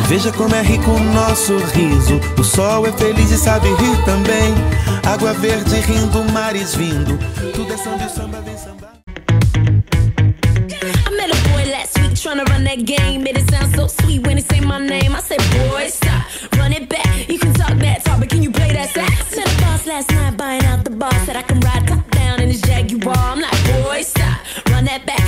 Veja como é rico o nosso riso. O sol é feliz e sabe rir também. Água verde rindo, mares vindo. Tudo é samba e o samba vem samba. I met a boy last week trying to run that game. Made it sound so sweet when he say my name. I said, boy, stop, run it back. You can talk that talk, but can you play that sax? Met a boss last night buying out the bar. Said I can ride top down in his Jaguar. I'm like, boy, stop, run that back.